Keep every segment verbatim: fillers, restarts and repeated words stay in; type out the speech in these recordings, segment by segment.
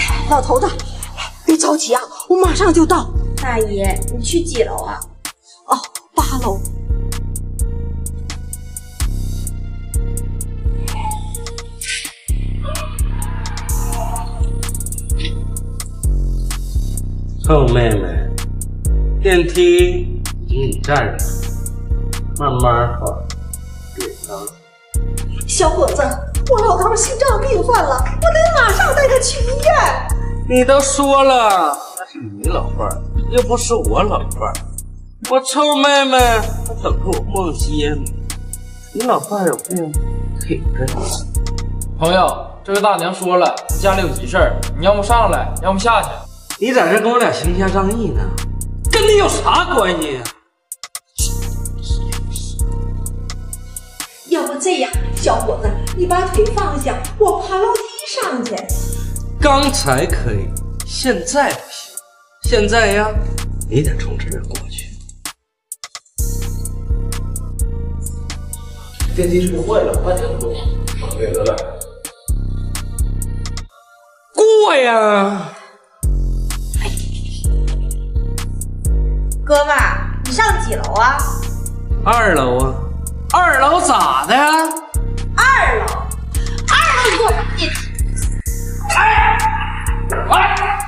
老头子，别着急啊，我马上就到。 大爷，你去几楼啊？ 哦，八楼。 臭妹妹，电梯已经站着，慢慢滑，别着急。 小伙子，我老头心脏病犯了，我得马上带他去医院。 你都说了，那是你老伴儿，又不是我老伴儿。我臭妹妹还等着我逛街呢。你老伴儿有病，挺着呢。 朋友，这位大娘说了，家里有急事儿，你要么上来，要么下去。 你在这跟我俩行侠仗义呢，跟你有啥关系呀？ 要不这样，小伙子，你把腿放下，我爬楼梯上去。 刚才可以，现在不行。现在呀，你得从这儿过去。 电梯是不是坏了？快点过。对得了。 过呀！ 哥们儿，你上几楼啊？ 二楼啊。二楼咋的呀？ 二楼，二楼坐上进去。 哎，哎！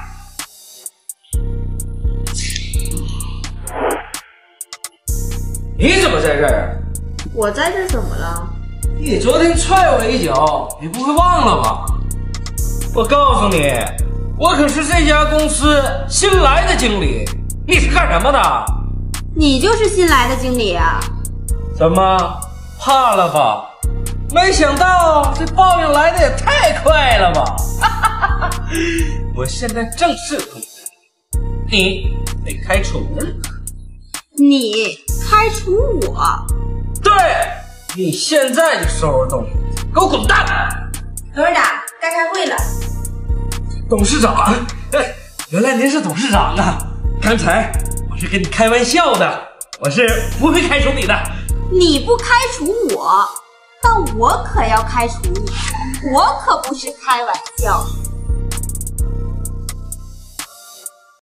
你怎么在这儿？ 我在这怎么了？ 你昨天踹我一脚，你不会忘了吧？我告诉你，我可是这家公司新来的经理。你是干什么的？ 你就是新来的经理啊？ 怎么怕了吧？没想到这报应来的也太快了吧！我现在正式通知你，你被开除了。 你开除我？ 对，你现在就收拾东西，给我滚蛋！ 董事长，该开会了。 董事长，哎，原来您是董事长啊！刚才我是跟你开玩笑的，我是不会开除你的。 你不开除我，但我可要开除你，我可不是开玩笑。